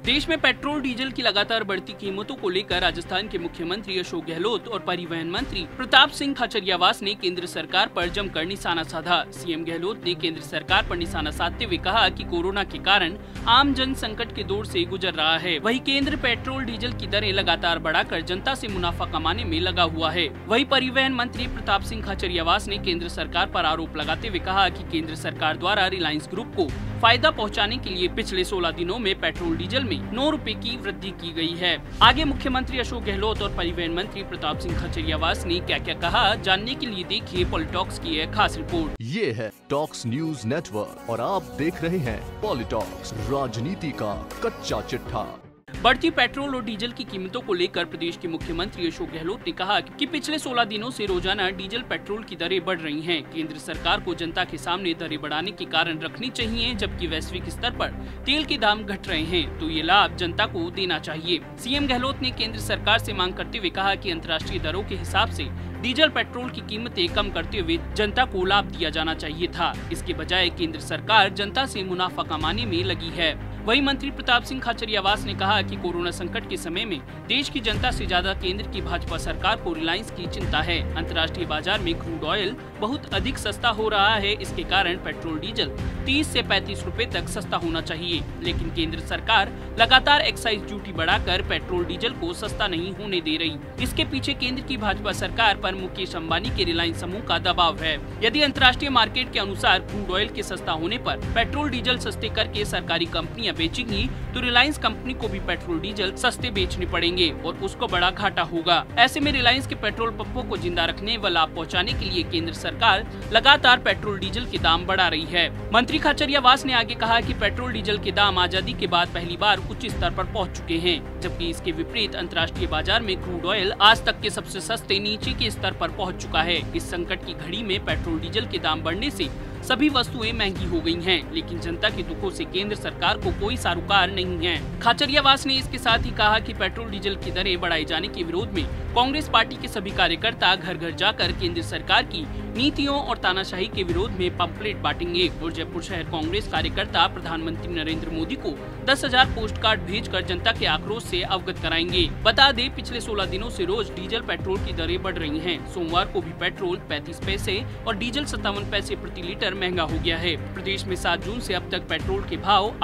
देश में petrol diesel की लगातार बढ़ती कीमतों को लेकर राजस्थान के मुख्यमंत्री अशोक गहलोत और परिवहन मंत्री प्रताप सिंह खाचरियावास ने केंद्र सरकार पर जमकर निशाना साधा। सीएम गहलोत ने केंद्र सरकार पर निशाना साधते हुए कहा कि कोरोना के कारण आम जन संकट के दौर से गुजर रहा है। वहीं केंद्र पेट्रोल डीजल की दरें लगातार बढ़ाकर जनता से मुनाफा कमाने में लगा हुआ है। वहीं परिवहन मंत्री प्रताप सिंह खाचरियावास ने केंद्र सरकार पर आरोप लगाते हुए कहा कि केंद्र सरकार द्वारा रिलायंस ग्रुप को फायदा पहुंचाने के लिए पिछले 16 दिनों में पेट्रोल डीजल में 9 रुपए की वृद्धि की गई है। आगे मुख्यमंत्री अशोक गहलोत और परिवहन मंत्री प्रताप सिंह खाचरियावास ने क्या क्या कहा, जानने के लिए देखिए पॉलिटॉक्स की एक खास रिपोर्ट। ये है टॉक्स न्यूज नेटवर्क और आप देख रहे हैं पॉलिटॉक्स, राजनीति का कच्चा चिट्ठा। बढ़ती पेट्रोल और डीजल की कीमतों को लेकर प्रदेश के मुख्यमंत्री अशोक गहलोत ने कहा कि पिछले 16 दिनों से रोजाना डीजल पेट्रोल की दरें बढ़ रही हैं। केंद्र सरकार को जनता के सामने दरें बढ़ाने के कारण रखनी चाहिए, जबकि वैश्विक स्तर पर तेल के दाम घट रहे हैं तो ये लाभ जनता को देना चाहिए। सीएम गहलोत ने केंद्र सरकार से मांग करते हुए कहा कि अंतर्राष्ट्रीय दरों के हिसाब से डीजल पेट्रोल की कीमतें कम करते हुए जनता को लाभ दिया जाना चाहिए था। इसके बजाय केंद्र सरकार जनता से मुनाफा कमाने में लगी है। वहीं मंत्री प्रताप सिंह खाचरियावास ने कहा कि कोरोना संकट के समय में देश की जनता से ज्यादा केंद्र की भाजपा सरकार को रिलायंस की चिंता है। अंतर्राष्ट्रीय बाजार में क्रूड ऑयल बहुत अधिक सस्ता हो रहा है, इसके कारण पेट्रोल डीजल 30 से 35 रुपए तक सस्ता होना चाहिए, लेकिन केंद्र सरकार लगातार एक्साइज ड्यूटी बढ़ाकर पेट्रोल डीजल को सस्ता नहीं होने दे रही। इसके पीछे केंद्र की भाजपा सरकार पर मुकेश अंबानी के रिलायंस समूह का दबाव है। यदि अंतर्राष्ट्रीय मार्केट के अनुसार क्रूड ऑयल के सस्ता होने पर पेट्रोल डीजल सस्ते करके सरकारी कंपनियां बेचेंगी तो रिलायंस कंपनी को भी पेट्रोल डीजल सस्ते बेचने पड़ेंगे और उसको बड़ा घाटा होगा। ऐसे में रिलायंस के पेट्रोल पंपों को जिंदा रखने व लाभ पहुंचाने के लिए केंद्र सरकार लगातार पेट्रोल डीजल के दाम बढ़ा रही है। मंत्री खाचरियावास ने आगे कहा कि पेट्रोल डीजल के दाम आजादी के बाद पहली बार उच्च स्तर पर पहुंच चुके हैं, जबकि इसके विपरीत अंतर्राष्ट्रीय बाजार में क्रूड ऑयल आज तक के सबसे सस्ते नीचे के स्तर पर पहुंच चुका है। इस संकट की घड़ी में पेट्रोल डीजल के दाम बढ़ने से सभी वस्तुएं महंगी हो गई हैं, लेकिन जनता के दुखों से केंद्र सरकार को कोई सारोकार नहीं है। खाचरियावास ने इसके साथ ही कहा कि पेट्रोल डीजल की दरें बढ़ाए जाने के विरोध में कांग्रेस पार्टी के सभी कार्यकर्ता घर घर जाकर केंद्र सरकार की नीतियों और तानाशाही के विरोध में पंपलेट बांटेंगे और जयपुर शहर कांग्रेस कार्यकर्ता प्रधानमंत्री नरेंद्र मोदी को 10,000 पोस्ट कार्ड भेजकर जनता के आक्रोश से अवगत कराएंगे। बता दें, पिछले 16 दिनों से रोज डीजल पेट्रोल की दरें बढ़ रही हैं। सोमवार को भी पेट्रोल 35 पैसे और डीजल 57 पैसे प्रति लीटर महंगा हो गया है। प्रदेश में 7 जून से अब तक पेट्रोल के भाव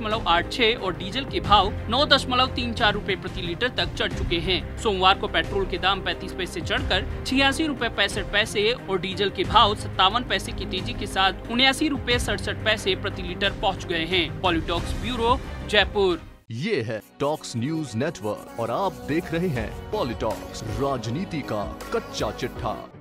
8.86 और डीजल के भाव 9.34 रुपए प्रति लीटर तक चढ़ चुके हैं। सोमवार को पेट्रोल के दाम 35 पैसे चढ़कर 86 रुपए 65 पैसे और डीजल के भाव 57 पैसे की तेजी के साथ 79 रुपए 67 पैसे प्रति लीटर पहुंच गए हैं। Politalks bureau, Jaipur. ये है टॉक्स न्यूज नेटवर्क और आप देख रहे हैं पॉलिटॉक्स, राजनीति का कच्चा चिट्ठा।